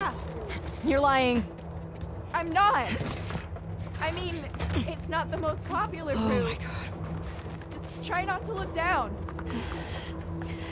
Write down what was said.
Yeah, You're lying. I'm not. I mean, it's not the most popular route. Oh my god. Just try not to look down.